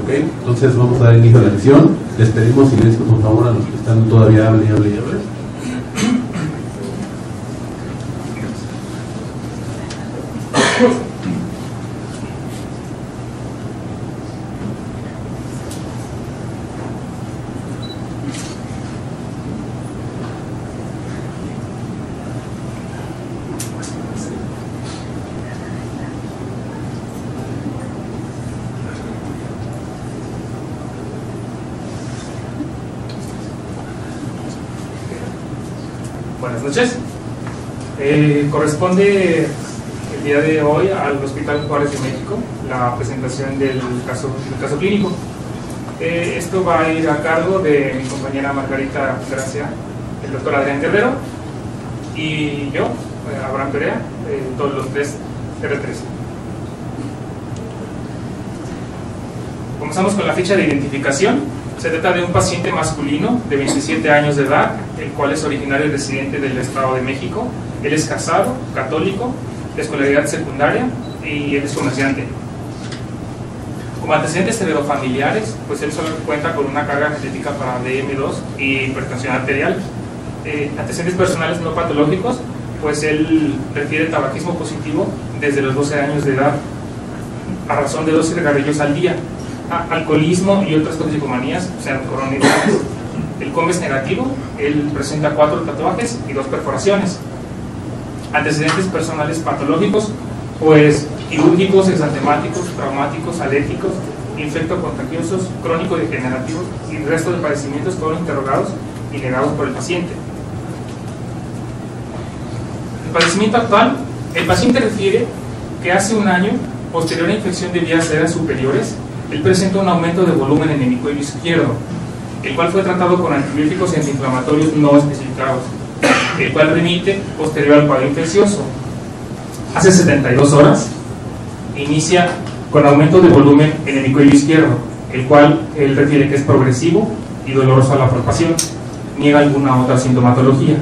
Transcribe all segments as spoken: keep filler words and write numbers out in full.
Ok, entonces vamos a dar inicio a la lección. Les pedimos silencio, por favor, a los que están todavía hable y hable y hable. Buenas noches. Eh, corresponde el día de hoy al Hospital Juárez de México la presentación del caso, del caso clínico. Eh, esto va a ir a cargo de mi compañera Margarita Gracia, el doctor Adrián Guerrero y yo, eh, Abraham Perea, eh, todos los tres R tres. Comenzamos con la ficha de identificación. Se trata de un paciente masculino de veintisiete años de edad, el cual es originario y residente del Estado de México. Él es casado, católico, de escolaridad secundaria y él es comerciante. Como antecedentes severofamiliares, pues él solo cuenta con una carga genética para D M dos y hipertensión arterial. Eh, antecedentes personales no patológicos, pues él refiere tabaquismo positivo desde los doce años de edad, a razón de doce cigarrillos al día. Alcoholismo y otras toxicomanías, o sea, coronarias. El C O M es negativo, él presenta cuatro tatuajes y dos perforaciones. Antecedentes personales patológicos, pues quirúrgicos, exantemáticos, traumáticos, alérgicos, infectocontagiosos, crónico-degenerativos y el resto de padecimientos fueron interrogados y negados por el paciente. El padecimiento actual, el paciente refiere que hace un año, posterior a infección de vías aéreas superiores, él presenta un aumento de volumen en el hemisferio izquierdo, el cual fue tratado con antibióticos y antiinflamatorios no especificados, el cual remite posterior al cuadro infeccioso. Hace setenta y dos horas inicia con aumento de volumen en el hemisferio izquierdo, el cual él refiere que es progresivo y doloroso a la palpación. Niega alguna otra sintomatología.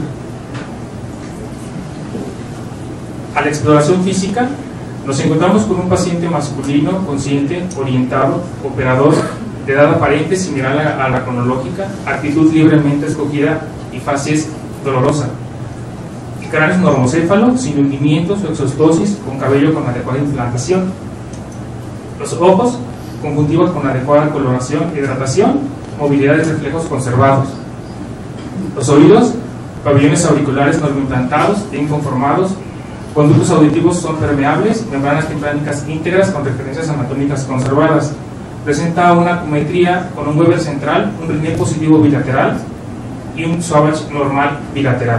A la exploración física, nos encontramos con un paciente masculino, consciente, orientado, operador, de edad aparente similar a la, a la cronológica, actitud libremente escogida y facies dolorosa. El cráneo es normocéfalo, sin hundimientos o exostosis, con cabello con adecuada implantación. Los ojos, conjuntivos con adecuada coloración e hidratación, movilidad de reflejos conservados. Los oídos, pabellones auriculares normoimplantados, bien conformados. Conductos auditivos son permeables, membranas timpánicas íntegras con referencias anatómicas conservadas. Presenta una acumetría con un Weber central, un Rinne positivo bilateral y un Sauvage normal bilateral.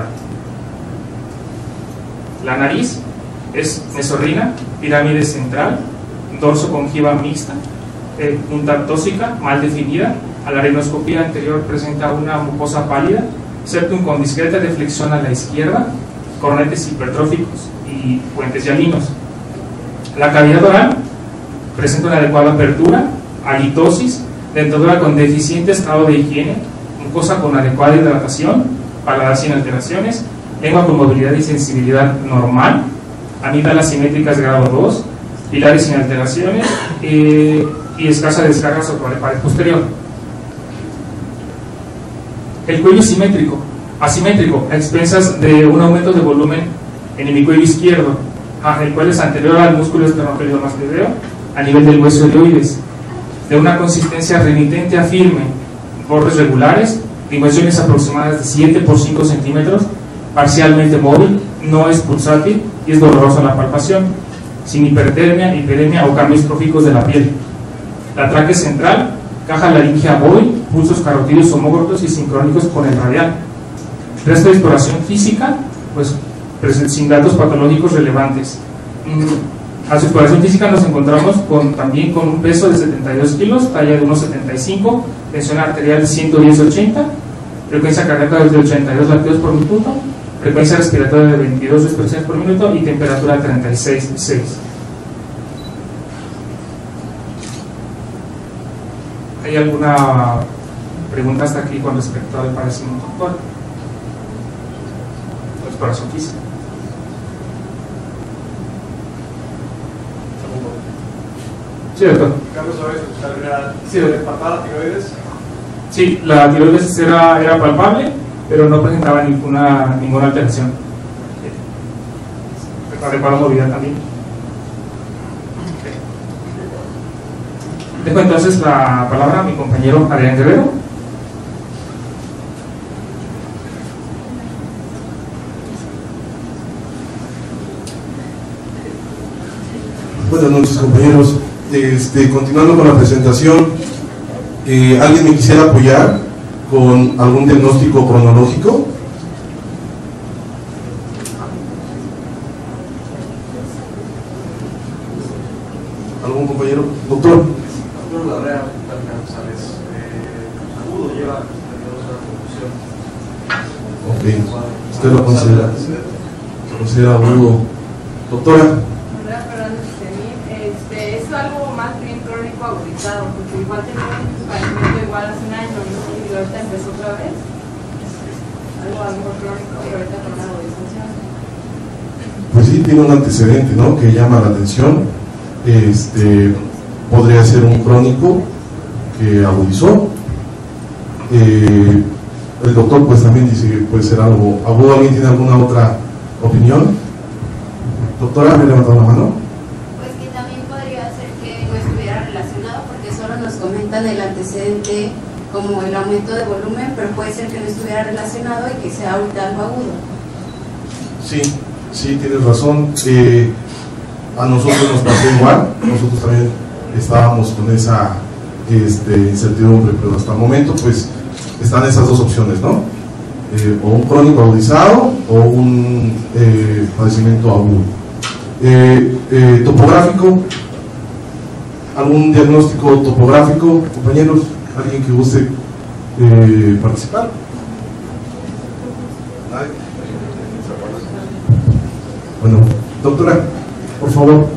La nariz es mesorrina, pirámide central, dorso conjiva mixta, eh, punta tóxica, mal definida. A la arenoscopía anterior presenta una mucosa pálida, septum con discreta deflexión a la izquierda, cornetes hipertróficos y puentes hialinos. La cavidad oral presenta una adecuada apertura, halitosis, dentadura con deficiente estado de higiene, mucosa con adecuada hidratación, paladar sin alteraciones, lengua con movilidad y sensibilidad normal, amígdalas simétricas grado dos, pilares sin alteraciones eh, y escasa descarga sobre la pared posterior. El cuello simétrico, asimétrico, a expensas de un aumento de volumen en el cuello izquierdo, el cual es anterior al músculo esternocleidomastoideo a nivel del hueso helioides, de una consistencia remitente a firme, bordes regulares, dimensiones aproximadas de siete por cinco centímetros, parcialmente móvil, no es pulsátil y es doloroso a la palpación, sin hipertermia, hiperemia o cambios tróficos de la piel. La tráquea central, caja laríngea móvil, pulsos carotídeos homógrafos y sincrónicos con el radial. Resto de exploración física, pues sin datos patológicos relevantes. A su exploración física nos encontramos con, también con un peso de setenta y dos kilos, talla de uno setenta y cinco, tensión arterial de ciento diez ochenta, frecuencia cardíaca de ochenta y dos latidos por minuto, frecuencia respiratoria de veintidós respiraciones por minuto y temperatura treinta y seis punto seis. ¿Hay alguna pregunta hasta aquí con respecto al padecimiento actual? La exploración física. Sí, doctor. Carlos Suárez, sí, de papada, tiroides. Sí, la tiroides era, era palpable, pero no presentaba ninguna, ninguna alteración. Adecuada movilidad también. Dejo entonces la palabra a mi compañero Adrián Guerrero. Buenas noches, compañeros. Este, continuando con la presentación, eh, ¿alguien me quisiera apoyar con algún diagnóstico cronológico? ¿Algún compañero? Doctor. Doctor Larrea, González, eh, agudo lleva a confusión. Ok, usted lo considera, lo considera agudo. Doctora. Este, es algo más bien crónico agudizado, porque igual tenía un padecimiento igual hace un año, ¿no? Y ahorita empezó otra vez. Algo a lo mejor crónico y ahorita con la agudización. Pues sí, tiene un antecedente, ¿no?, que llama la atención. Este, podría ser un crónico que agudizó. Eh, el doctor pues también dice que puede ser algo agudo. ¿Alguien tiene alguna otra opinión? Doctora, ¿me levantado la mano? Comentan el antecedente como el aumento de volumen, pero puede ser que no estuviera relacionado y que sea ahorita algo agudo. Sí, sí, tienes razón. Eh, a nosotros nos pasó igual, nosotros también estábamos con esa este, incertidumbre, pero hasta el momento pues están esas dos opciones, ¿no? Eh, o un crónico agudizado o un eh, padecimiento agudo. Eh, eh, topográfico. ¿Algún diagnóstico topográfico, compañeros? ¿Alguien que guste eh, participar? ¿Nadie? Bueno, doctora, por favor.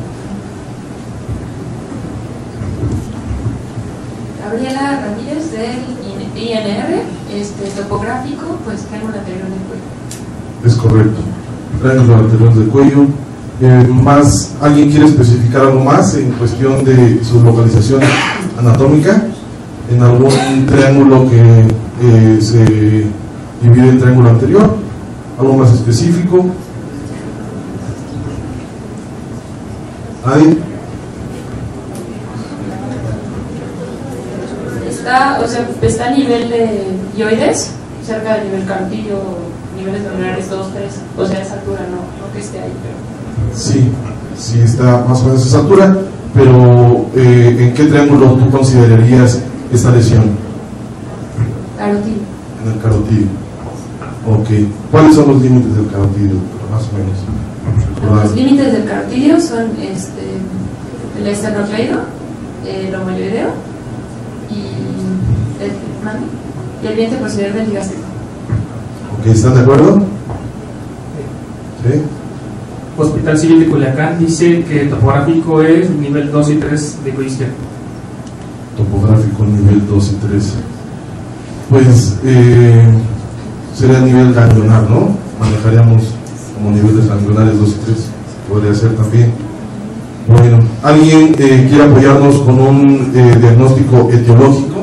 Gabriela Ramírez del I N R, este, topográfico, pues triángulo anterior del cuello. Es correcto, triángulo anterior del cuello. Eh, más, ¿alguien quiere especificar algo más en cuestión de su localización anatómica? ¿En algún triángulo que eh, se divide el triángulo anterior? ¿Algo más específico? ¿Nadie? Está, o sea, está a nivel de hioides, cerca del nivel carotillo, niveles lunares dos, tres, o sea, esa altura, no, no que esté ahí, pero... Sí, sí está más o menos a esa altura, pero eh, ¿en qué triángulo tú considerarías esta lesión? Carotillo. En el carotillo. Ok. ¿Cuáles son los límites del carotillo, más o menos? Los límites del carotillo son este, el esternocleido, el homoioideo y el, y el vientre posterior del digástrico. Ok, ¿están de acuerdo? Sí. Hospital Civil de Culiacán dice que el topográfico es nivel dos y tres de cuello izquierdo. Topográfico nivel dos y tres. Pues eh, sería nivel ganglionar, ¿no? Manejaríamos como niveles ganglionares dos y tres. Podría ser también. Bueno, ¿alguien eh, quiere apoyarnos con un eh, diagnóstico etiológico?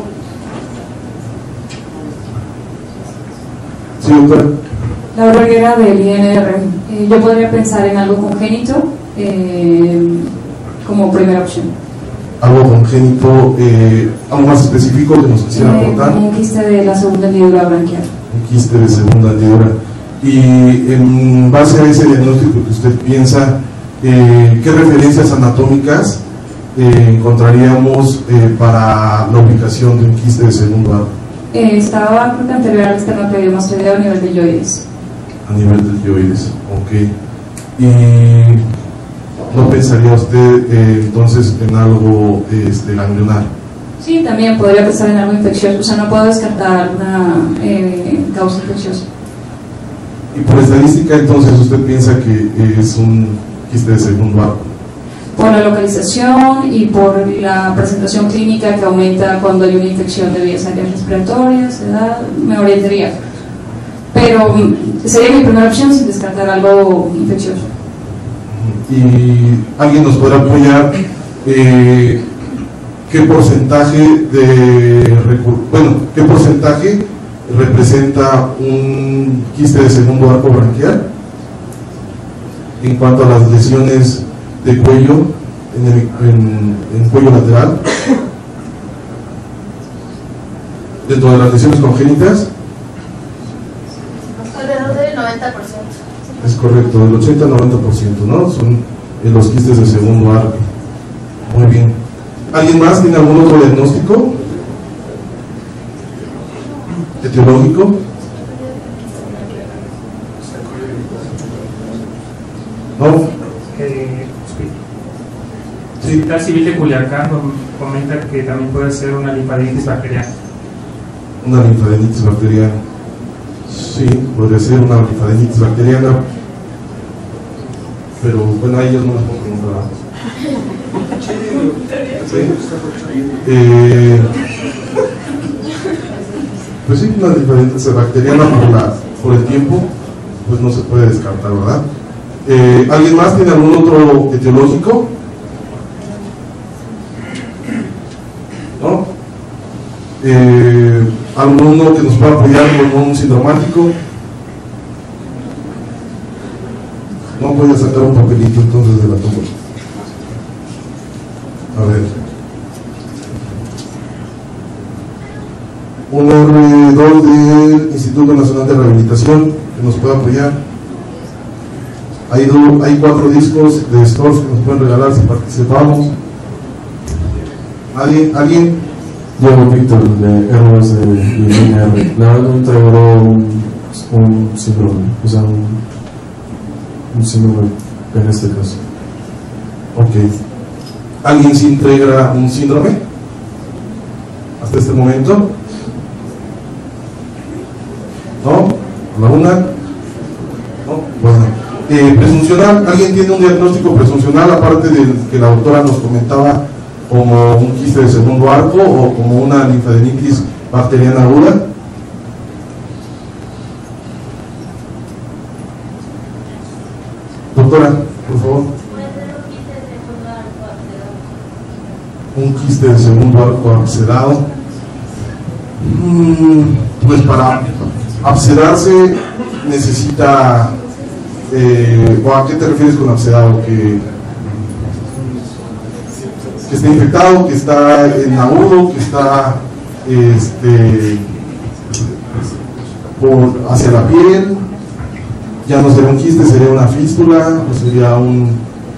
Sí, doctora. Laura Guerra del I N R. Eh, yo podría pensar en algo congénito eh, como primera opción. Algo congénito, eh, algo más específico que nos quisiera eh, aportar. Un quiste de la segunda hendidura branquial. Un quiste de segunda hendidura. Y en base a ese diagnóstico que usted piensa, eh, ¿qué referencias anatómicas eh, encontraríamos eh, para la ubicación de un quiste de segundo arco? Eh, estaba creo que anterior al esternocleidomastoideo a nivel de hioides. A nivel del hioides, ok. ¿Y no pensaría usted eh, entonces en algo este, ganglionar? Sí, también podría pensar en algo infeccioso, o sea, no puedo descartar una eh, causa infecciosa. Y por estadística, entonces, ¿usted piensa que es un quiste de segundo arco? Por la localización y por la presentación clínica que aumenta cuando hay una infección de vías aéreas respiratorias, edad, me orientaría. Pero sería mi primera opción sin descartar algo infeccioso. Y alguien nos podrá apoyar, eh, qué porcentaje de bueno, qué porcentaje representa un quiste de segundo arco branquial en cuanto a las lesiones de cuello en, el, en, en cuello lateral. Dentro de las lesiones congénitas, alrededor del noventa por ciento. es correcto, del ochenta al noventa por ciento, ¿no? Son en los quistes de segundo arco. Muy bien. ¿Alguien más tiene algún otro diagnóstico etiológico? ¿No? Eh, Sí. El Hospital Civil de Culiacán comenta que también puede ser una linfadenitis bacteriana. Una linfadenitis bacteriana. Sí, podría ser una linfadenitis bacteriana. Pero bueno, a ellos no les puedo preguntar. ¿Sí? Eh, pues sí, una linfadenitis bacteriana por, la, por el tiempo, pues no se puede descartar, ¿verdad? Eh, ¿Alguien más tiene algún otro etiológico? ¿No? Eh, ¿Alguno que nos pueda apoyar con un sindromático? No voy a sacar un papelito entonces de la tumba. A ver. Un R dos del Instituto Nacional de Rehabilitación que nos pueda apoyar. Hay, do, hay cuatro discos de stores que nos pueden regalar si participamos. ¿Alguien? ¿Alguien? Yo, Víctor, de R dos de línea R. La verdad no integró un, un síndrome, o sea, un, un síndrome en este caso. Ok. ¿Alguien sí integra un síndrome? ¿Hasta este momento? ¿No? ¿A la una? ¿No? Bueno. Eh, presuncional, ¿alguien tiene un diagnóstico presuncional aparte del que la doctora nos comentaba como un quiste de segundo arco o como una linfadenitis bacteriana aguda? Doctora, por favor. Un quiste de segundo arco abscedado. Hmm, pues para abscedarse necesita... Eh, ¿o a qué te refieres con abscedado? Que, que está infectado, que está en agudo, que está este, por, hacia la piel, ya no sería un quiste, sería una fístula, o sería un...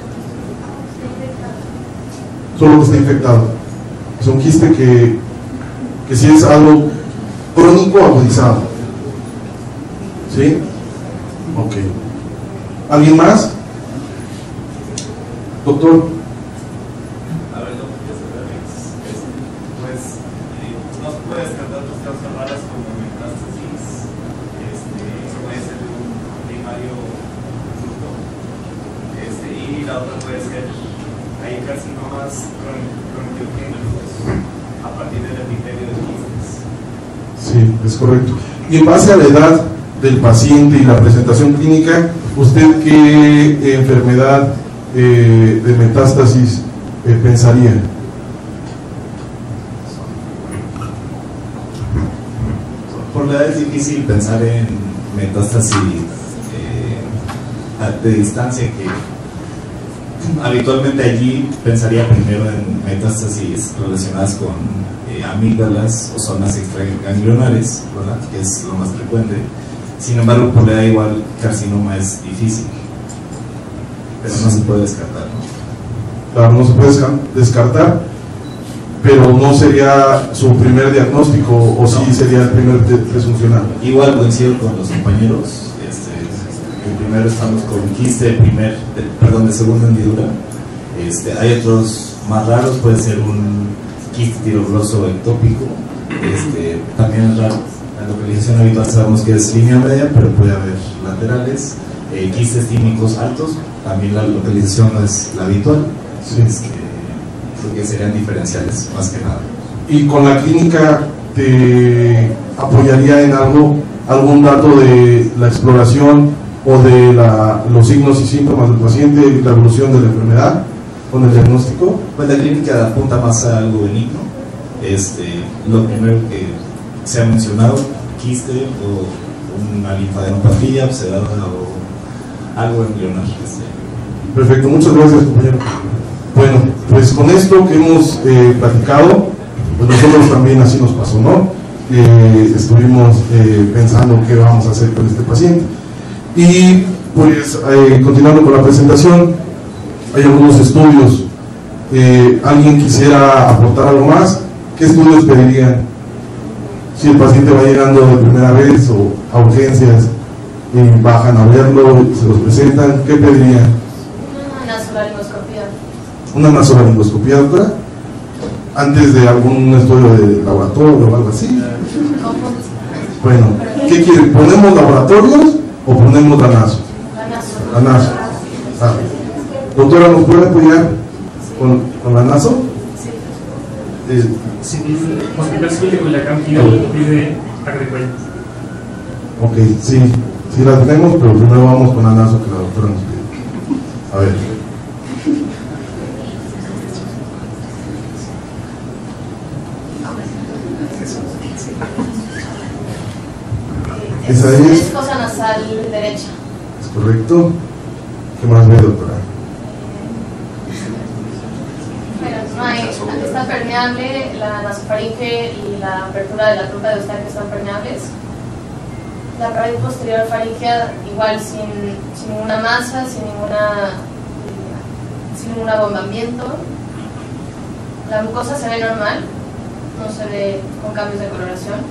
solo que está infectado. Es un quiste que, que sí es algo crónico agudizado. ¿Sí? Ok. ¿Alguien más? Doctor. A ver, doctor, pues no se puede descartar dos causas raras como metástasis, este, puede ser un primario fruto, este, y la otra puede ser, hay carcinomas croniogenéticos a partir del epitelio de quistes. Sí, es correcto. Y en base a la edad del paciente y la presentación clínica, ¿usted qué eh, enfermedad eh, de metástasis eh, pensaría? Por la edad es difícil pensar en metástasis eh, de distancia, que habitualmente allí pensaría primero en metástasis relacionadas con eh, amígdalas o zonas extraganglionares, ¿verdad?, que es lo más frecuente. Sin embargo, por la edad igual carcinoma es difícil, pero no se puede descartar, ¿no? Claro, no se puede descartar, pero no sería su primer diagnóstico, o no. Sí sería el primer presuncional. Igual coincido con los compañeros. Este, el primero estamos con quiste de primer, de, perdón, de segunda hendidura. Este, hay otros más raros, puede ser un quiste tirogloso ectópico. Este, también es raro. La localización habitual sabemos que es línea media, pero puede haber laterales. Eh, quistes tímicos altos, también la localización no es la habitual. Sí. Este, porque serían diferenciales, más que nada. ¿Y con la clínica te apoyaría en algo, algún dato de la exploración o de la, los signos y síntomas del paciente y la evolución de la enfermedad? con el diagnóstico? Pues la clínica apunta más a algo benigno. Este, lo primero que se ha mencionado, quiste o una linfadenopatía obsedada o algo embrionar. Este. Perfecto, muchas gracias, compañero. Bueno, pues con esto que hemos eh, platicado, pues nosotros también así nos pasó, ¿no? Eh, estuvimos eh, pensando qué vamos a hacer con este paciente. Y pues eh, continuando con la presentación, hay algunos estudios. Eh, ¿Alguien quisiera aportar algo más? ¿Qué estudios pedirían? Si el paciente va llegando de primera vez o a urgencias y bajan a verlo, se los presentan, ¿qué pedirían? Una nasolaringoscopía. Una nasolaringoscopía, doctora, antes de algún estudio de laboratorio o algo así. Bueno, ¿qué quieren? ¿Ponemos laboratorios o ponemos la naso? La naso. Ah. Doctora, ¿nos puede apoyar con, con la naso? Sí. Eh, Sí, el Hospital Civil de Culiacán pide agricuello. Ok, sí, sí la tenemos, pero primero vamos con la naso que la doctora nos pide. A ver. Esa es. Es fosa nasal derecha. Es correcto. ¿Qué más ve, doctora? Bueno, no hay, está permeable, la nasofaringe y la apertura de la trompa de Eustaquio están permeables. La pared posterior faringea igual sin, sin ninguna masa, sin ninguna sin ningún abombamiento. La mucosa se ve normal, no se ve con cambios de coloración.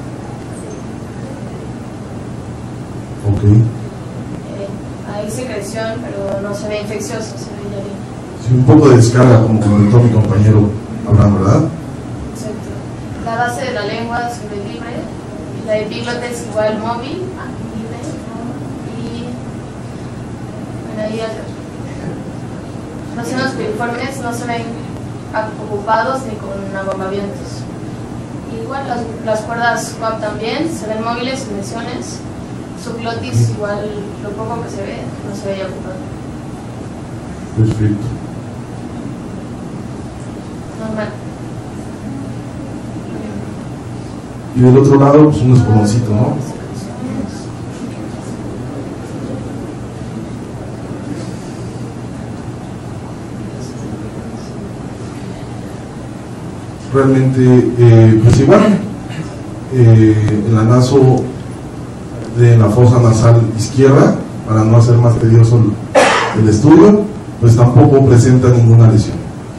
Ok. Eh, hay secreción, pero no se ve infeccioso, se ve ya bien. Sí, un poco de descarga, como comentó mi compañero Abraham, ¿verdad? Exacto. La base de la lengua se ve libre, la epíglote es igual móvil, libre, y bueno, ahí los senos piriformes no se ven ocupados ni con abombamientos. Igual las, las cuerdas W A P también se ven móviles sin lesiones. Su glotis igual, lo poco que se ve, no se veía ocupado. Perfecto. Normal. Y del otro lado, pues un espoloncito, ¿no? Realmente, eh, pues igual, eh, en la naso de la fosa nasal izquierda, para no hacer más tedioso el, el estudio, pues tampoco presenta ninguna lesión.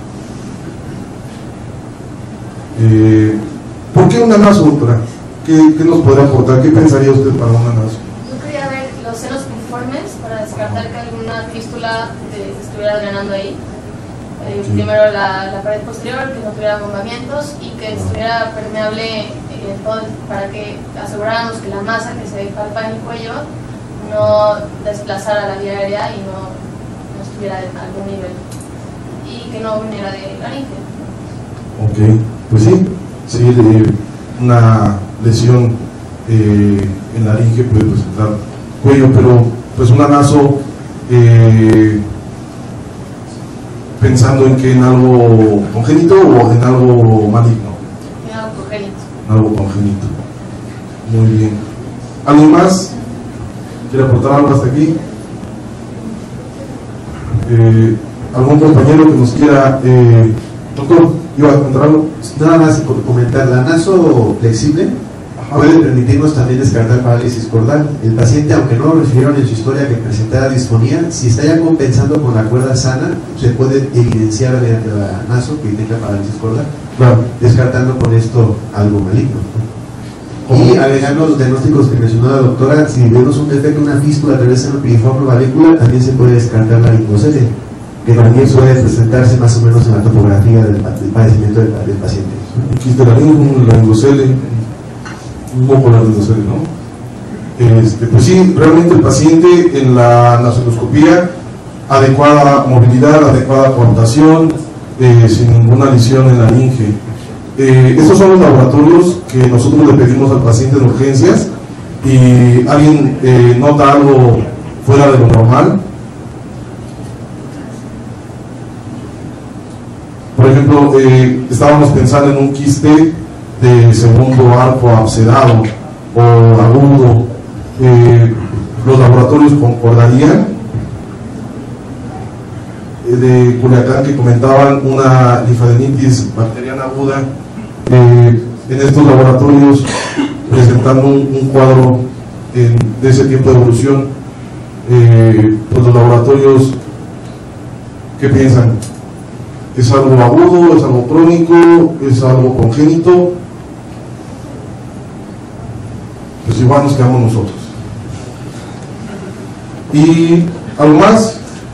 Eh, ¿Por qué una naso, doctora? ¿Qué, ¿Qué nos podrá aportar? ¿Qué pensaría usted para una naso? Yo quería ver los senos piriformes para descartar que alguna fístula de, estuviera drenando ahí. Eh, sí. Primero la, la pared posterior, que no tuviera abombamientos y que estuviera permeable eh, todo, para que aseguráramos que la masa que se palpa en el cuello no desplazara la vía aérea y no, no estuviera a algún nivel. Y que no viniera de laringe. Ok, pues sí, sí, eh, una lesión eh, en la laringe puede presentar cuello, pero pues una naso eh, pensando en que en algo congénito o en algo maligno. En algo congénito. Algo congénito. Muy bien. ¿Alguien más quiere aportar algo hasta aquí? Eh, ¿Algún compañero que nos quiera? Eh, doctor, ¿iba a contar algo? Nada más por comentar, la naso flexible puede permitirnos también descartar parálisis cordal. El paciente, aunque no lo refirieron en su historia que presentara disfonía, si está ya compensando con la cuerda sana, se puede evidenciar mediante la naso que tenga parálisis cordal, claro, descartando con esto algo maligno. Y agregando los diagnósticos que mencionó la doctora, si vemos un defecto, una fístula a través de una piriforme valícula, también se puede descartar la linfocele, que también puede presentarse más o menos en la topografía del, del padecimiento del, del paciente. Quiste la laringocele, un poco la laringocele, ¿no? Este, pues sí, realmente el paciente en la nasoscopía, adecuada movilidad, adecuada coartación, eh, sin ninguna lesión en la laringe. Eh, estos son los laboratorios que nosotros le pedimos al paciente en urgencias y alguien eh, nota algo fuera de lo normal. Por ejemplo, eh, estábamos pensando en un quiste de segundo arco abscedado o agudo. Eh, los laboratorios concordarían. Eh, de Culiacán, que comentaban una linfadenitis bacteriana aguda, eh, en estos laboratorios presentando un, un cuadro en, de ese tiempo de evolución. Eh, pues los laboratorios, ¿qué piensan? ¿Es algo agudo? ¿Es algo crónico? ¿Es algo congénito? Pues igual nos quedamos nosotros. ¿Y algo más?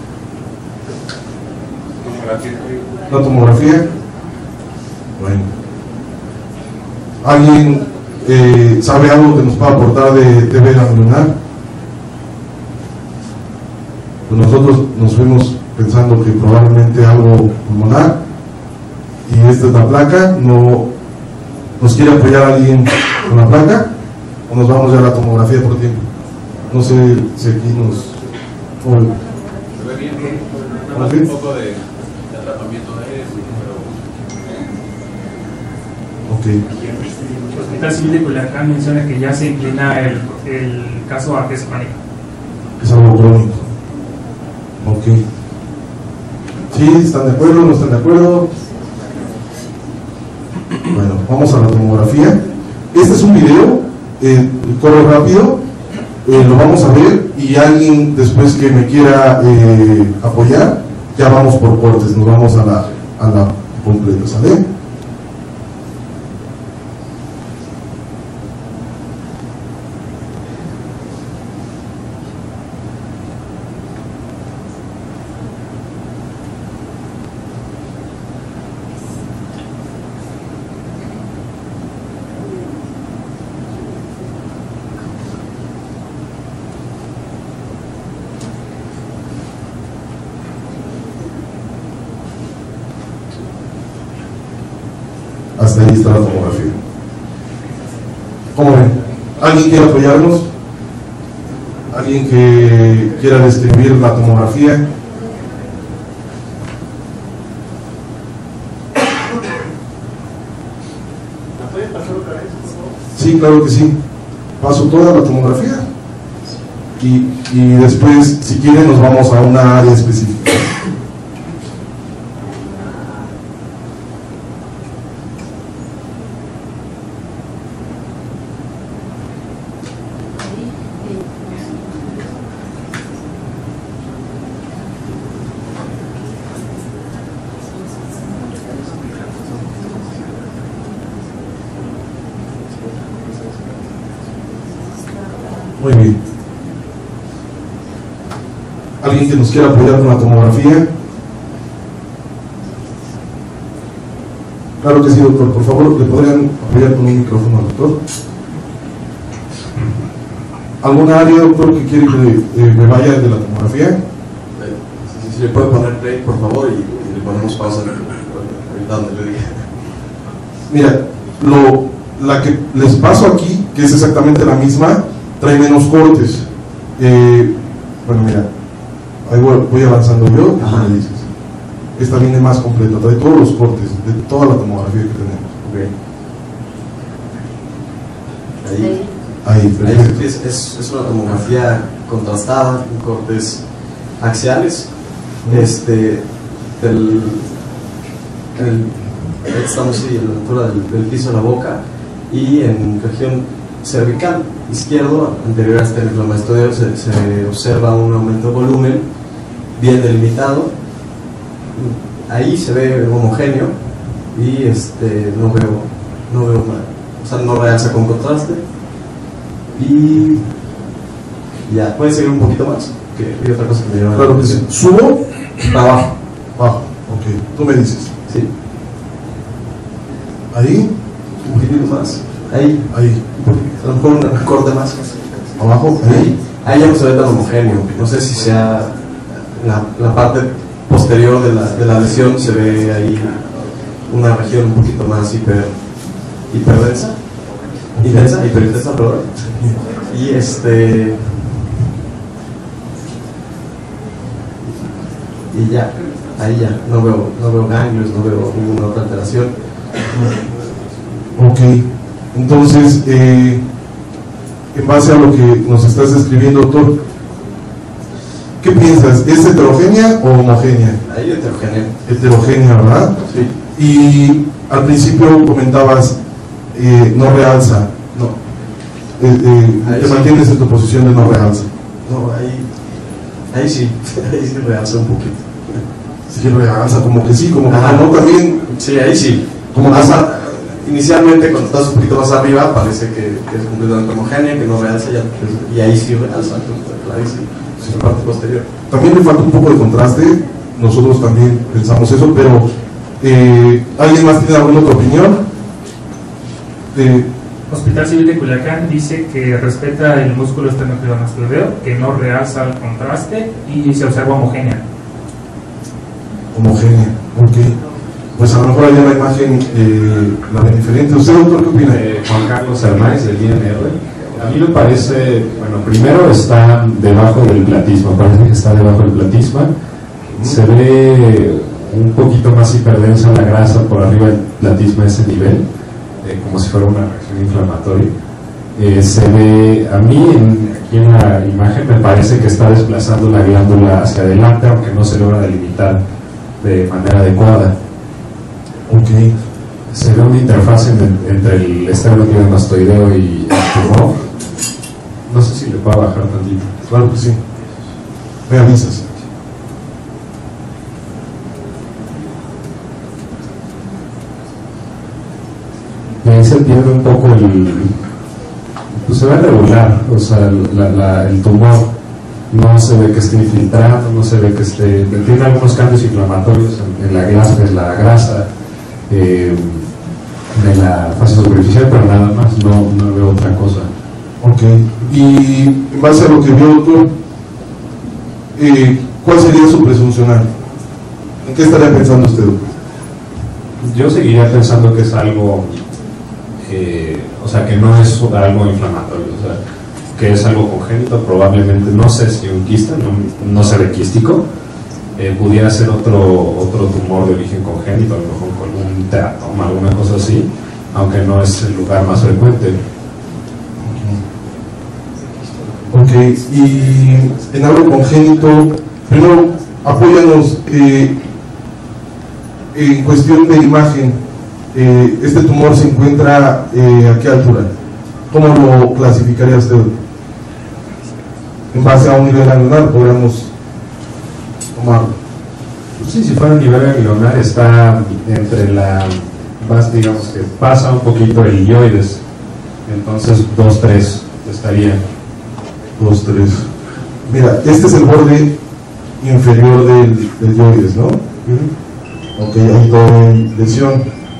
La tomografía. Bueno. ¿Alguien eh, sabe algo que nos pueda aportar de T V ganglionar? Pues nosotros nos fuimos pensando que probablemente algo pulmonar, y esta es la placa. ¿No nos quiere apoyar alguien con la placa o nos vamos ya a la tomografía por tiempo? No sé si aquí nos... Oh. Se ve bien, nada más un poco de, de tratamiento de eso, pero... Ok. El Hospital Civil de Culiacán menciona que ya se inclina el, el caso a que es pánico. Es algo crónico. Ok. ¿Sí? ¿Están de acuerdo? ¿No están de acuerdo? Bueno, vamos a la tomografía. Este es un video, eh, corre rápido, eh, lo vamos a ver, y alguien después que me quiera eh, apoyar, ya vamos por cortes, nos vamos a la, a la completa, ¿sale? Hasta ahí está la tomografía. ¿Cómo ven? ¿Alguien quiere apoyarnos? ¿Alguien que quiera describir la tomografía? Sí, claro que sí. Paso toda la tomografía y, y después, si quieren, nos vamos a una área específica. Muy bien. ¿Alguien que nos quiera apoyar con la tomografía? Claro que sí, doctor. Por favor, ¿le podrían apoyar con un micrófono al doctor? ¿Alguna área, doctor, que quiere que eh, me vaya de la tomografía? Si, si le puede poner play, por favor, y, y le ponemos pausa ahorita donde le diga. Mira, lo, la que les paso aquí, que es exactamente la misma, trae menos cortes. Eh, bueno, mira, ahí voy, voy avanzando yo. Ajá. Me dices. Esta viene más completa, trae todos los cortes de toda la tomografía que tenemos. Okay. Ahí, ahí, perfecto. ahí es, es, es una tomografía contrastada con cortes axiales. Uh-huh. Este, del, el, estamos ahí en la altura del, del piso de la boca y en región cervical izquierdo, anterior a este inflamatorio, se, se observa un aumento de volumen bien delimitado. Ahí se ve homogéneo y este no veo no veo mal, o sea, no realza con contraste. Y ya, puede seguir un poquito más, que hay otra cosa que me llama. Claro que sí. ¿Subo? Para abajo. Abajo, ok. Tú me dices. Sí. Ahí. Un poquitito más. Ahí. Ahí. A lo mejor un corte más. Abajo. Ahí. Ahí ya no se ve tan homogéneo. No sé si sea la, la parte posterior de la, de la lesión, se ve ahí una región un poquito más hiper hiperdensa. Intensa, hiperintensa, perdón. Y este. Y ya. ahí ya, no veo, no veo ganglios, no veo ninguna otra alteración. Ok, entonces, eh, en base a lo que nos estás describiendo, doctor, ¿qué piensas? ¿Es heterogénea o homogénea? Ahí heterogénea. Heterogénea, ¿verdad? Sí. Y al principio comentabas, eh, no realza, no. Eh, eh, te sí. mantienes en tu posición de no realza. No, ahí, ahí sí, ahí sí realza un poquito. Sí, realza, como que sí, como que Ajá. no, también. Sí, ahí sí. Como Más que- a- inicialmente, cuando estás un poquito más arriba, parece que, que es completamente homogénea, que no realza, ya, y ahí sí realza, ahí sí, sí, la parte posterior. También le falta un poco de contraste, nosotros también pensamos eso, pero eh, ¿alguien más tiene alguna otra opinión? Eh, Hospital Civil de Culiacán dice que respeta el músculo esternocleidomastoideo, que no realza el contraste y se observa homogénea. homogénea, ok. Pues a lo mejor allá la imagen eh, la ven diferente. ¿Usted, doctor, qué opina? Eh, Juan Carlos Hernández del I N R. A mí me parece, bueno, primero está debajo del platisma, parece que está debajo del platisma. Se ve un poquito más hiperdensa la grasa por arriba del platisma a ese nivel, eh, como si fuera una reacción inflamatoria. Eh, se ve, a mí en, aquí en la imagen me parece que está desplazando la glándula hacia adelante, aunque no se logra delimitar de manera adecuada. Ok. Se ve una interfaz en- entre el esternocleidomastoideo y el tumor. No sé si le puedo bajar tantito. Claro que sí. Me avisas. Y ahí se pierde un poco el. Pues se ve regular, o sea, la- la- el tumor no se ve que esté infiltrando, no se ve que esté. Tiene algunos cambios inflamatorios en, en la grasa, en la grasa eh, de la fase superficial, pero nada más, no, no veo otra cosa. Ok. Y en base a lo que vio, doctor, eh, ¿cuál sería su presuncional? ¿En qué estaría pensando usted, doctor? Yo seguiría pensando que es algo, eh, o sea, que no es algo inflamatorio, o sea, que es algo congénito, probablemente, no sé si un quiste, no, no se ve quístico, eh, pudiera ser otro, otro tumor de origen congénito, a lo mejor con un teratoma, alguna cosa así, aunque no es el lugar más frecuente. Ok, y en algo congénito, primero apóyanos eh, en cuestión de imagen. Eh, este tumor se encuentra eh, a qué altura? ¿Cómo lo clasificaría usted? En base a un nivel anular podríamos tomarlo. Sí, si fuera a nivel ganglionar está entre la, más digamos que pasa un poquito el ilioides, entonces dos tres estaría. dos tres. Mira, este es el borde inferior del, del ilioides, ¿no? Ok, hay toda lesión.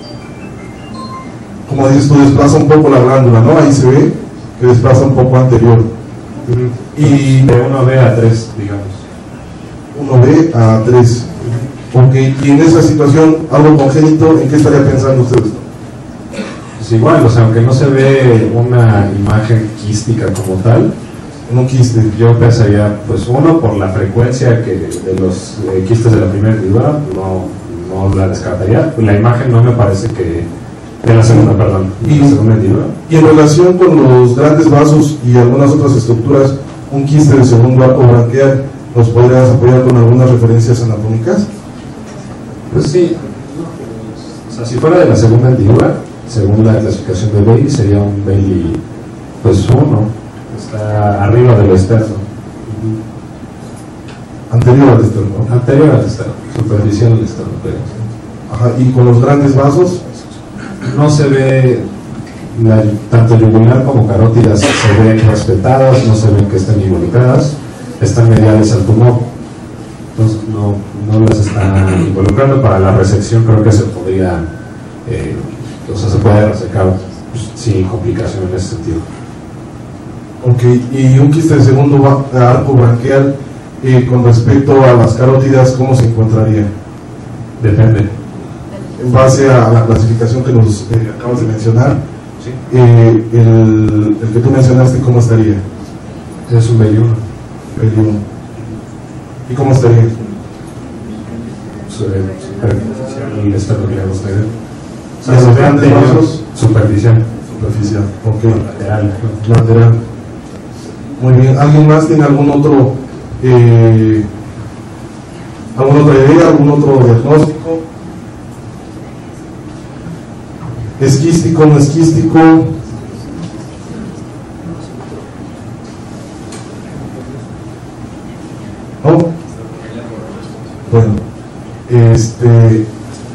Como dices tú, desplaza un poco la glándula, ¿no? Ahí se ve que desplaza un poco anterior. Y de uno B a tres, digamos. uno B a tres. Ok, y en esa situación, algo congénito, ¿en qué estaría pensando usted? Pues igual, o sea, aunque no se ve una imagen quística como tal, no quiste. Yo pensaría, pues uno, por la frecuencia que de los eh, quistes de la primera hendidura, no, no la descartaría. La imagen no me parece que, de la segunda, perdón, de la segunda hendidura. Y en relación con los grandes vasos y algunas otras estructuras, un quiste de segundo arco branquial, ¿nos podrías apoyar con algunas referencias anatómicas? Pues sí, o sea, si fuera de la segunda hendidura, según la clasificación de Bailey, sería un Bailey, pues uno, está arriba del externo. Anterior al externo. Anterior al externo, superficial al externo. Pero... Ajá, y con los grandes vasos, no se ve, la, tanto yugular como carótidas se ven respetadas, no se ven que estén involucradas, están mediales al tumor, entonces no, no las están involucrando. Para la resección creo que se podría, eh, o sea, se puede resecar pues, sin complicación en ese sentido. ok, y un quiste de segundo arco branquial, eh, con respecto a las carótidas, ¿cómo se encontraría? Depende. En base a la clasificación que nos eh, acabas de mencionar, sí. eh, el, el que tú mencionaste, ¿cómo estaría? Es un Bailey uno. Bailey uno. ¿Y cómo estaría? superficial esternocleidomastoideo. O sea, ¿Y los se ve grandes anterior, vasos? superficial. Superficial, ok. Lateral. Lateral. Muy bien. ¿Alguien más tiene algún otro, eh, alguna otra idea, algún otro diagnóstico? ¿Esquístico, no esquístico? ¿No? Bueno, este,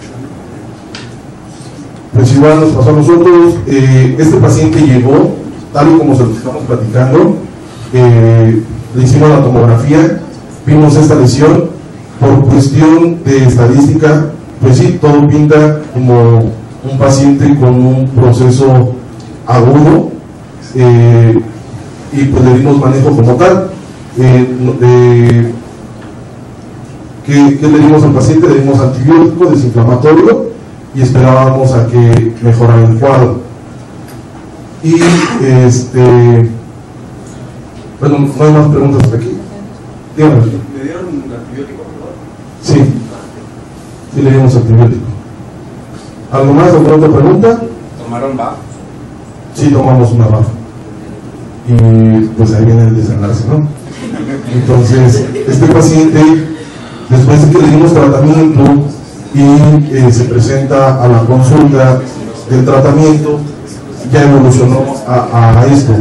pues igual nos pasó a nosotros. Eh, este paciente llegó, tal y como se lo estamos platicando, eh, le hicimos la tomografía, vimos esta lesión. Por cuestión de estadística, pues sí, todo pinta como un paciente con un proceso agudo, eh, y pues le dimos manejo como tal. Eh, eh, ¿qué, ¿Qué le dimos al paciente? Le dimos antibiótico desinflamatorio y esperábamos a que mejorara el cuadro. Y este, bueno, no hay más preguntas hasta aquí. Dígame. ¿Le dieron antibiótico, verdad? Sí, sí le dimos antibiótico. ¿Algo más? ¿Alguna otra pregunta? ¿Tomaron B A F? Sí, tomamos una B A F. Y pues ahí viene el desenlace, ¿no? Entonces, este paciente, después de que le dimos tratamiento y eh, se presenta a la consulta del tratamiento, ya evolucionó a, a esto.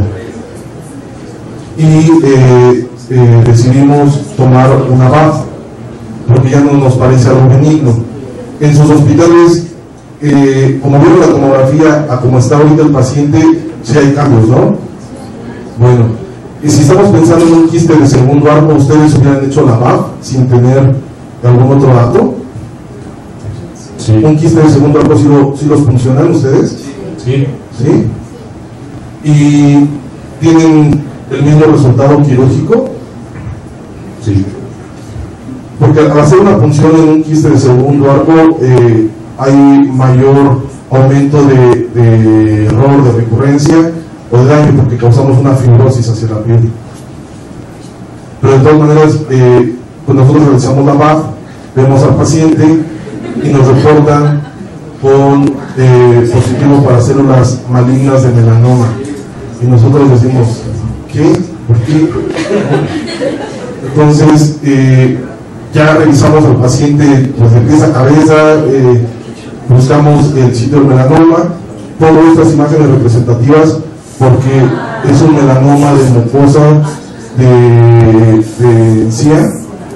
Y eh, eh, decidimos tomar una B A F, porque ya no nos parece algo benigno. En sus hospitales, eh, como vieron la tomografía, a como está ahorita el paciente, sí hay cambios, ¿no? Bueno, y si estamos pensando en un quiste de segundo arco, ¿ustedes hubieran hecho la B A F sin tener algún otro dato? Sí. ¿Un quiste de segundo arco sí, lo, sí los funcionan ustedes? Sí. ¿Sí? ¿Y tienen el mismo resultado quirúrgico? Sí. Porque al hacer una punción en un quiste de segundo arco, eh, hay mayor aumento de, de error, de recurrencia o de daño, porque causamos una fibrosis hacia la piel. Pero de todas maneras, eh, pues nosotros realizamos la B A F, vemos al paciente y nos reportan con eh, positivo para células malignas de melanoma. Y nosotros decimos, ¿qué? ¿Por qué? Entonces, eh, ya revisamos al paciente pues, de pies a cabeza, eh, buscamos el sitio del melanoma, todas estas imágenes representativas, porque es un melanoma de mucosa de, de encía.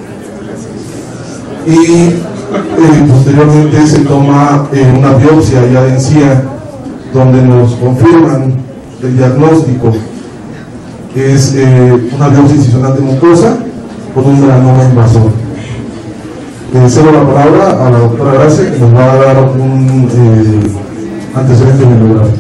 Y eh, posteriormente se toma eh, una biopsia ya de encía, donde nos confirman el diagnóstico. Es eh, una biopsia incisional de mucosa con un melanoma invasor. Le cedo la palabra a la doctora Gracia, que nos va a dar un eh, antecedente bibliográfico.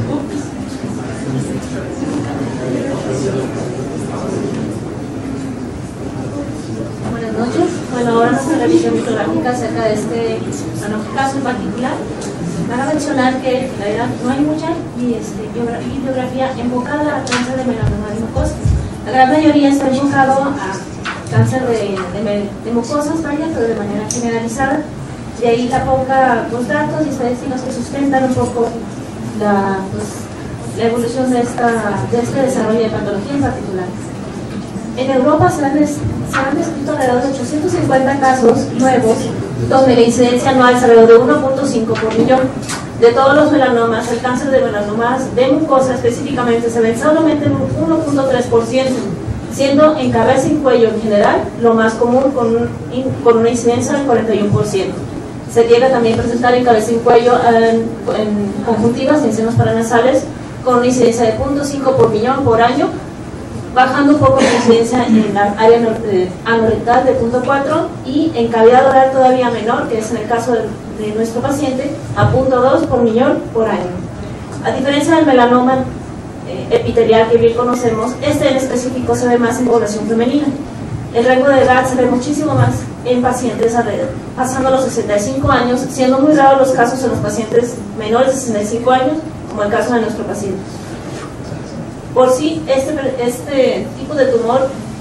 Buenas noches. Bueno, ahora nuestra revisión bibliográfica acerca de este bueno, caso en particular. Para mencionar que en realidad no hay mucha y, este, bibliografía enfocada a cáncer de melanoma de mucosa. La gran mayoría está enfocado a cáncer de, de, de mucosas, vaya, pero de manera generalizada. De ahí la poca pues, datos y estadísticas que sustentan un poco la, pues, la evolución de, esta, de este desarrollo de patología en particular. En Europa se han, se han descrito alrededor de ochocientos cincuenta casos nuevos, donde la incidencia anual es alrededor de uno punto cinco por millón. De todos los melanomas, el cáncer de melanomas de mucosa específicamente se ve solamente en un uno punto tres por ciento, siendo en cabeza y cuello en general lo más común, con, un, con una incidencia del cuarenta y uno por ciento. Se llega también a presentar en cabeza y cuello en, en conjuntivas y en senos paranasales con una incidencia de cero punto cinco por millón por año, bajando un poco la incidencia en la área anorectal de cero punto cuatro y en cavidad oral todavía menor, que es en el caso de, de nuestro paciente, a cero punto dos por millón por año. A diferencia del melanoma eh, epitelial que bien conocemos, este en específico se ve más en población femenina. El rango de edad se ve muchísimo más en pacientes alrededor, pasando los sesenta y cinco años, siendo muy raros los casos en los pacientes menores de sesenta y cinco años, como el caso de nuestro paciente. Por sí, este, este tipo de tumor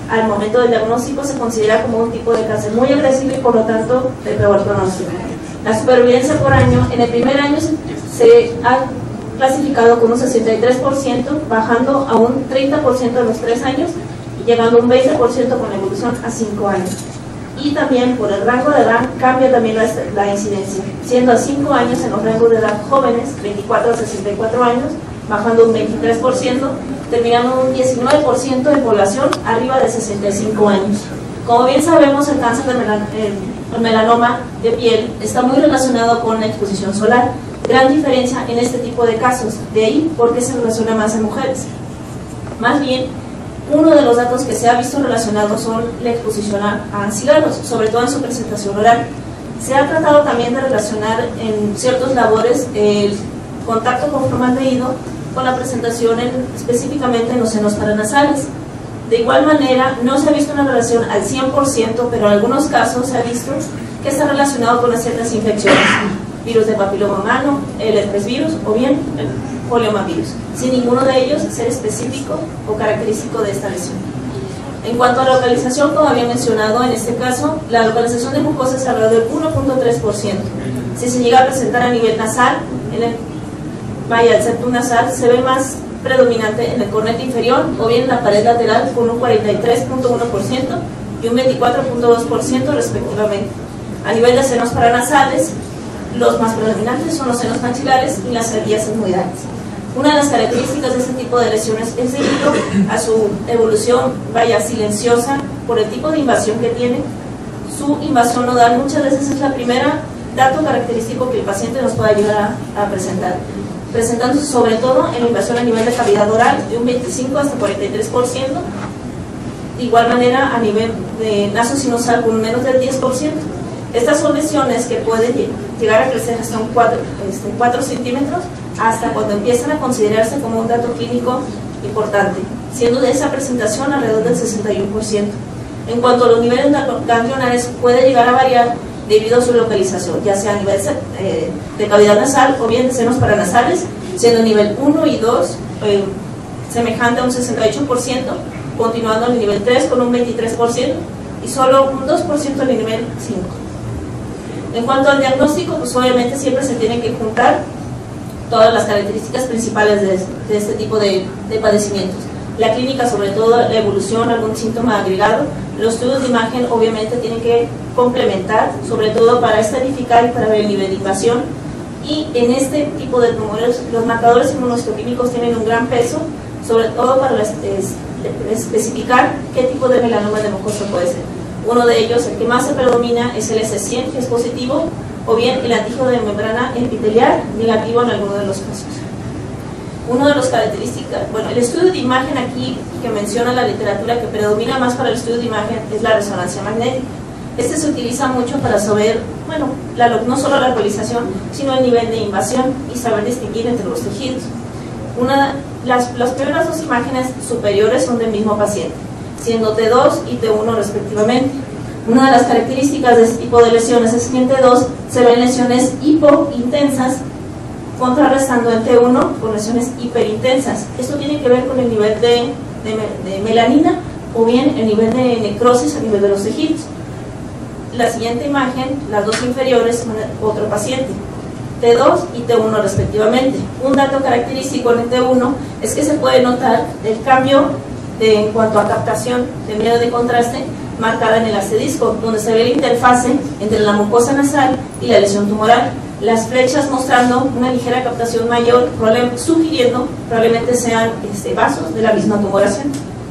al momento del diagnóstico se considera como un tipo de cáncer muy agresivo y por lo tanto de peor pronóstico. La supervivencia por año, en el primer año se ha clasificado con un sesenta y tres por ciento, bajando a un treinta por ciento en los tres años y llegando a un veinte por ciento con la evolución a cinco años. Y también por el rango de edad cambia también la, la incidencia, siendo a cinco años en los rangos de edad jóvenes, veinticuatro a sesenta y cuatro años, bajando un veintitrés por ciento, terminando un diecinueve por ciento de población arriba de sesenta y cinco años. Como bien sabemos, el cáncer de melan el melanoma de piel está muy relacionado con la exposición solar. Gran diferencia en este tipo de casos, de ahí porque se relaciona más en mujeres. Más bien, uno de los datos que se ha visto relacionado son la exposición a, a cigarros, sobre todo en su presentación oral. Se ha tratado también de relacionar en ciertos labores el contacto con formaldehído con la presentación en, específicamente en los senos paranasales. De igual manera, no se ha visto una relación al cien por ciento, pero en algunos casos se ha visto que está relacionado con las ciertas infecciones, virus de papiloma humano, el herpesvirus o bien el poliomavirus, sin ninguno de ellos ser específico o característico de esta lesión. En cuanto a la localización, como había mencionado, en este caso, la localización de mucosa es alrededor del uno punto tres por ciento. Si se llega a presentar a nivel nasal, en el, vaya, el septum nasal se ve más predominante en el cornete inferior o bien en la pared lateral con un cuarenta y tres punto uno por ciento y un veinticuatro punto dos por ciento respectivamente. A nivel de senos paranasales, los más predominantes son los senos maxilares y las encías etmoidales. Una de las características de este tipo de lesiones es debido a su evolución, vaya, silenciosa, por el tipo de invasión que tiene. Su invasión nodal muchas veces es la primera dato característico que el paciente nos puede ayudar a, a presentar, presentándose sobre todo en invasión a nivel de cavidad oral de un veinticinco hasta cuarenta y tres por ciento, de igual manera a nivel de naso sinusal con menos del diez por ciento. Estas son lesiones que pueden llegar a crecer hasta un cuatro centímetros, hasta cuando empiezan a considerarse como un dato clínico importante, siendo de esa presentación alrededor del sesenta y uno por ciento. En cuanto a los niveles ganglionares, puede llegar a variar debido a su localización, ya sea a nivel eh, de cavidad nasal o bien de senos paranasales, siendo nivel uno y dos eh, semejante a un sesenta y ocho por ciento, continuando en el nivel tres con un veintitrés por ciento y solo un dos por ciento en el nivel cinco. En cuanto al diagnóstico, pues obviamente siempre se tienen que juntar todas las características principales de, de este tipo de, de padecimientos. La clínica, sobre todo la evolución, algún síntoma agregado. Los estudios de imagen obviamente tienen que complementar, sobre todo para estratificar y para ver el nivel de invasión. Y en este tipo de tumores, los marcadores inmunohistoquímicos tienen un gran peso, sobre todo para es, es, especificar qué tipo de melanoma de mucosa puede ser. Uno de ellos, el que más se predomina, es el S cien, que es positivo, o bien el antígeno de membrana epitelial, negativo en alguno de los casos. Una de las características, bueno, el estudio de imagen aquí que menciona la literatura que predomina más para el estudio de imagen es la resonancia magnética. Este se utiliza mucho para saber, bueno, la, no solo la localización, sino el nivel de invasión y saber distinguir entre los tejidos. Una, las, las primeras dos imágenes superiores son del mismo paciente, siendo T dos y T uno respectivamente. Una de las características de este tipo de lesiones es que en T dos se ven lesiones hipointensas, contrarrestando en T uno con lesiones hiperintensas. Esto tiene que ver con el nivel de, de, de melanina o bien el nivel de necrosis a nivel de los tejidos. La siguiente imagen, las dos inferiores, son otro paciente, T dos y T uno respectivamente. Un dato característico en el T uno es que se puede notar el cambio de, en cuanto a captación de medio de contraste marcada en el arcedisco, donde se ve la interfase entre la mucosa nasal y la lesión tumoral. Las flechas mostrando una ligera captación mayor, sugiriendo probablemente sean este, vasos de la misma tumoración.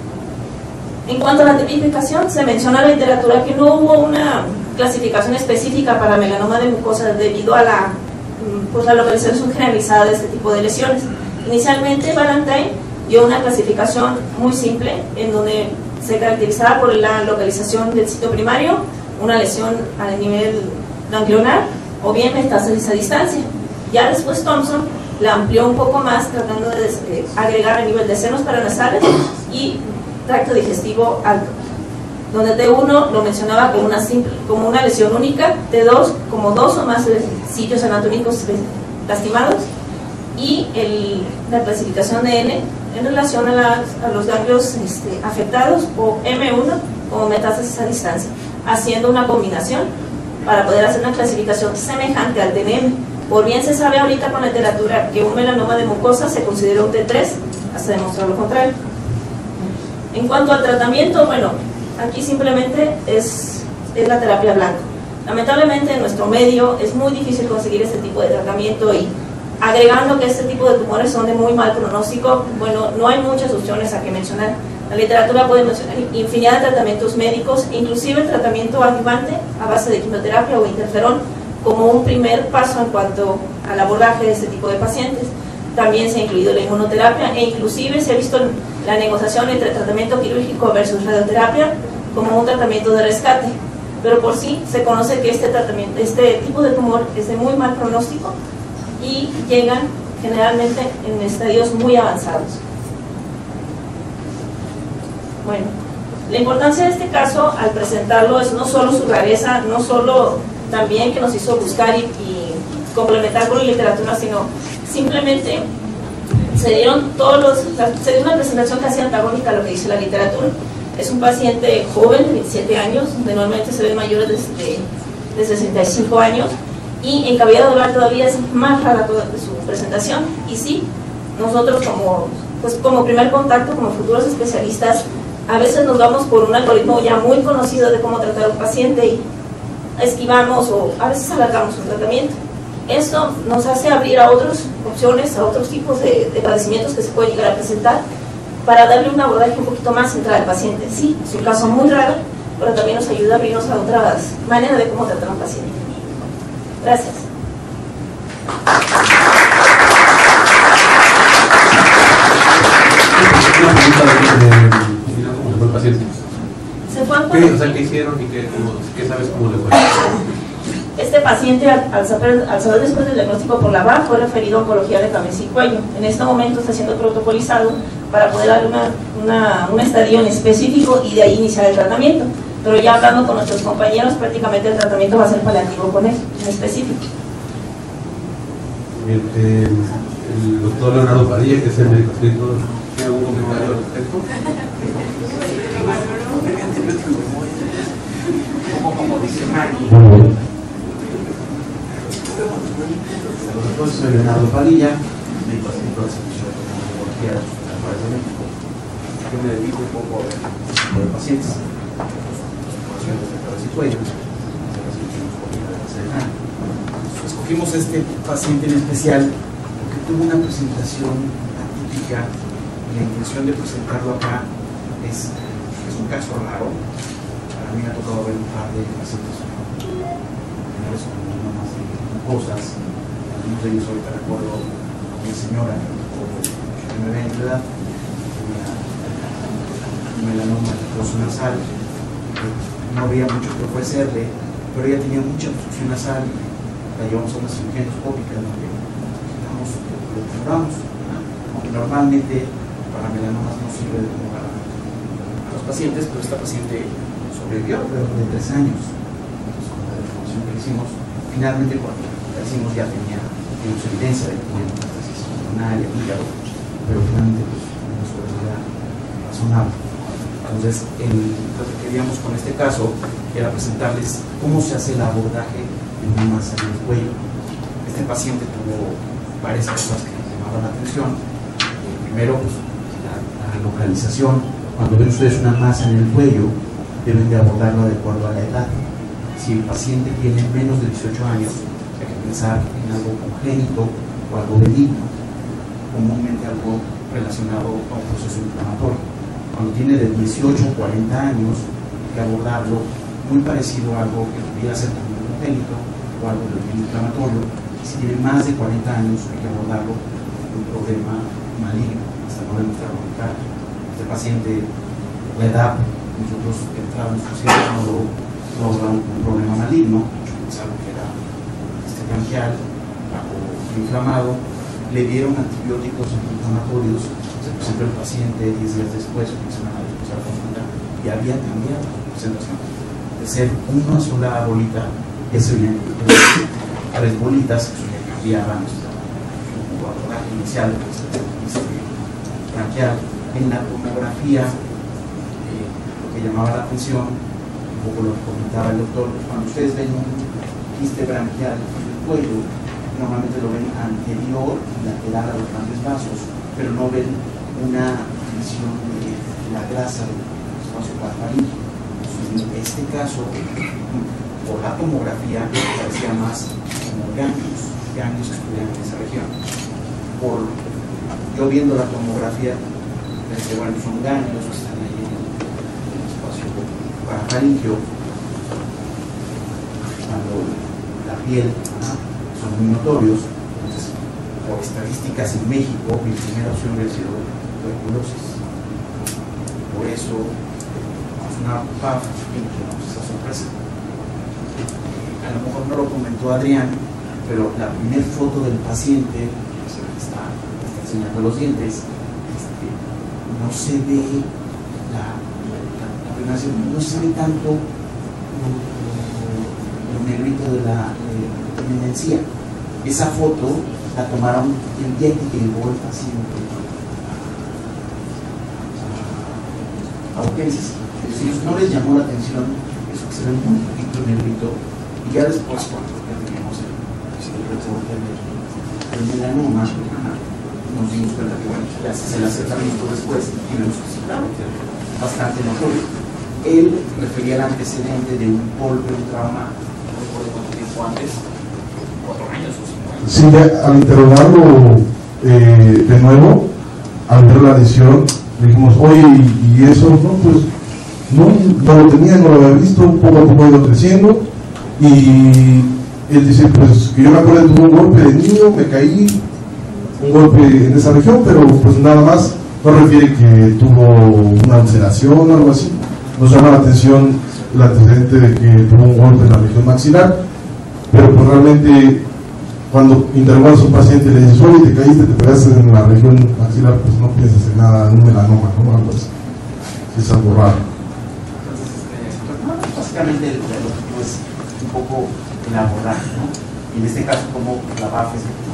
En cuanto a la tipificación, se menciona en la literatura que no hubo una clasificación específica para melanoma de mucosa debido a la, pues, la localización generalizada de este tipo de lesiones. Inicialmente, Ballantyne dio una clasificación muy simple, en donde se caracterizaba por la localización del sitio primario, una lesión a nivel ganglionar, o bien metástasis a distancia. Ya después Thompson la amplió un poco más, tratando de eh, agregar a nivel de senos paranasales y tracto digestivo alto, donde T uno lo mencionaba como una, simple, como una lesión única, T dos como dos o más sitios anatómicos lastimados, y el, la clasificación de N en relación a, las, a los ganglios este, afectados o M uno como metástasis a distancia, haciendo una combinación para poder hacer una clasificación semejante al T N M. Por bien se sabe ahorita con la literatura que un melanoma de mucosa se considera un T tres, hasta demostrar lo contrario. En cuanto al tratamiento, bueno, aquí simplemente es, es la terapia blanca. Lamentablemente en nuestro medio es muy difícil conseguir este tipo de tratamiento y agregando que este tipo de tumores son de muy mal pronóstico, bueno, no hay muchas opciones a que mencionar. La literatura puede mencionar infinidad de tratamientos médicos, inclusive el tratamiento adyuvante a base de quimioterapia o interferón, como un primer paso en cuanto al abordaje de este tipo de pacientes. También se ha incluido la inmunoterapia e inclusive se ha visto la negociación entre tratamiento quirúrgico versus radioterapia como un tratamiento de rescate. Pero por sí se conoce que este, tratamiento, este tipo de tumor es de muy mal pronóstico y llegan generalmente en estadios muy avanzados. Bueno, la importancia de este caso al presentarlo es no solo su rareza, no solo también que nos hizo buscar y, y complementar con la literatura, sino simplemente se dieron todos los, se dio una presentación casi antagónica a lo que dice la literatura. Es un paciente joven de veintisiete años, normalmente se ven mayores de, de, de sesenta y cinco años, y en cavidad oral todavía es más rara toda su presentación. Y sí, nosotros como, pues como primer contacto, como futuros especialistas, a veces nos vamos por un algoritmo ya muy conocido de cómo tratar a un paciente y esquivamos o a veces alargamos un tratamiento. Esto nos hace abrir a otras opciones, a otros tipos de, de padecimientos que se pueden llegar a presentar para darle un abordaje un poquito más central al paciente. Sí, es un caso muy raro, pero también nos ayuda a abrirnos a otras maneras de cómo tratar a un paciente. Gracias. Una pregunta de, de, de cómo se fue el paciente. ¿Se fue ¿Qué, o sea, ¿qué hicieron y qué, cómo, qué sabes cómo le fue? Este paciente, al, al, saber, al saber después del diagnóstico por la B A fue referido a oncología de cabeza y cuello. En este momento está siendo protocolizado para poder dar una, una, un estadio en específico y de ahí iniciar el tratamiento. Pero ya hablando con nuestros compañeros, prácticamente el tratamiento va a ser paliativo con él, en específico. Bien, eh, el doctor Leonardo Padilla, que es el médico escrito, ¿tiene algún comentario al respecto? Saludos, soy Leonardo Padilla, médico escritor de servicio de oncología de México. Yo me dedico un poco a los pacientes, operaciones de cabeza y cuello. Escogimos este paciente en especial porque tuvo una presentación atípica y la intención de presentarlo acá es, es un caso raro. A mí me ha tocado ver un par de pacientes menores con menomas de mucosas. Algunos de ellos ahorita recuerdo a una señora que me tocó ochenta y nueve años de edad, tenía un melanoma mucoso nasal, no había mucho que ofrecerle, pero ella tenía mucha obstrucción nasal. La llevamos a una cirugía endoscópica donde quitamos, lo tumoramos. Normalmente para melanomas no sirve de tumorar a los pacientes, pero esta paciente sobrevivió alrededor de tres años. Entonces, con la deformación que le hicimos, finalmente cuando la hicimos ya tenía tenemos evidencia de que tenía metástasis pulmonar y hígado, pero finalmente pues, una sobrevivencia razonable. Entonces, el, lo que queríamos con este caso era presentarles cómo se hace el abordaje de una masa en el cuello. Este paciente tuvo varias cosas que nos llamaban la atención. Eh, primero, pues, la, la localización. Cuando ven ustedes una masa en el cuello, deben de abordarlo de acuerdo a la edad. Si el paciente tiene menos de dieciocho años, hay que pensar en algo congénito o algo benigno, comúnmente algo relacionado a un proceso inflamatorio. Cuando tiene de dieciocho a cuarenta años, hay que abordarlo muy parecido a algo que pudiera ser también congénito o algo de origen inflamatorio. Si tiene más de cuarenta años, hay que abordarlo con un problema maligno, hasta no demostrar un caso. Este paciente, la edad, nosotros entramos en sociedad, no lo no hablamos con un problema maligno, pensaron que era este branquial, bajo inflamado, le dieron antibióticos antiinflamatorios, se presentó el paciente diez días después, una semana después de la consulta, y había cambiado la presentación. De ser una sola bolita, ya se veían tres bolitas, eso ya cambiaba nuestro abordaje inicial, este, branquial. En la tomografía, eh, lo que llamaba la atención, un poco lo que comentaba el doctor, cuando ustedes ven un quiste branquial en el cuello, normalmente lo ven anterior y lateral a los grandes vasos, pero no ven una división de la grasa del espacio parafaríngeo. En este caso, por la tomografía, parecía más como ganglios, ganglios que estuvieran en esa región. Por, yo viendo la tomografía, pensé, bueno, son ganglios que están ahí en el, en el espacio parafaríngeo, cuando la piel, ¿no?, son muy notorios. Entonces, por estadísticas en México, mi primera opción hubiera sido tuberculosis. Por eso, es una P A F y nos esa sorpresa. A lo mejor no lo comentó Adrián, pero la primera foto del paciente, que está, está enseñando los dientes, este, no se ve la, la, la primera, no se ve tanto lo, lo negrito de la eminencia. Esa foto la tomaron el día que llegó el paciente a urgencias. Es decir, no les llamó la atención eso que se ve un poquito negrito, y ya después, cuando ya teníamos el, el reporte del melanoma, nos dimos cuenta que, bueno, ya se le acercamiento después y vemos que sí, claro, bastante notorio. Él refería al antecedente de un golpe, un trauma, no recuerdo cuánto tiempo antes, cuatro años o cinco años. Sí, ya, al interrogarlo eh, de nuevo, al ver la lesión, le dijimos, oye, ¿y, y eso? No, pues no, no lo tenía, no lo había visto, poco a poco ha ido creciendo. Y él dice, pues que yo me acuerdo que tuve un golpe de niño, me caí, un golpe en esa región, pero pues nada más, no refiere que tuvo una ulceración o algo así. Nos llama la atención el antecedente de que tuvo un golpe en la región maxilar, pero pues realmente cuando interrogas a un paciente y le dices, oye, te caíste, te pegaste en la región maxilar, pues no piensas en nada, en un melanoma, ¿no? Algo así. Es algo raro. Entonces, básicamente el, el objetivo es un poco elaborar, ¿no? Y en este caso, como la B A F es el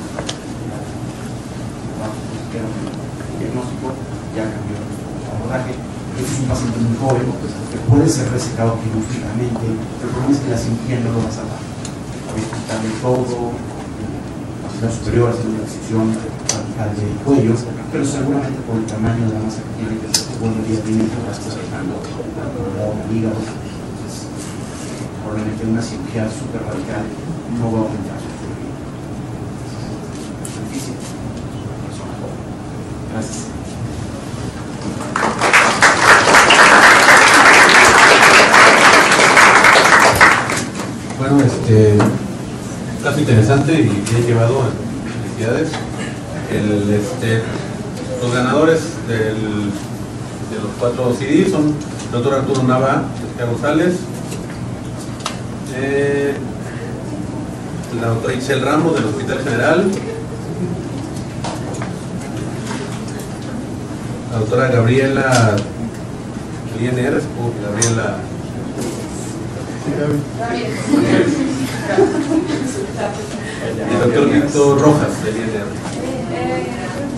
diagnóstico, ya cambió el abordaje. Este es un paciente muy joven, que puede ser resecado quirúrgicamente, pero el problema es que la cirugía no lo va a salvar. Voy a quitarle todo, la superior, hacer una excisión radical del cuello, pero seguramente por el tamaño de la masa que tiene, que se volvería bien las cosas como el hígado. Entonces, probablemente una cirugía súper radical no va a aumentar su cirugía. Es difícil. Gracias. Bueno, este caso interesante y bien llevado, felicidades. El, este, los ganadores del, de los cuatro C D son el doctor Arturo Nava, Jessica González, eh, la doctora Itzel Ramos del Hospital General, la doctora Gabriela I N R, supongo que Gabriela el doctor Víctor Rojas del I N R.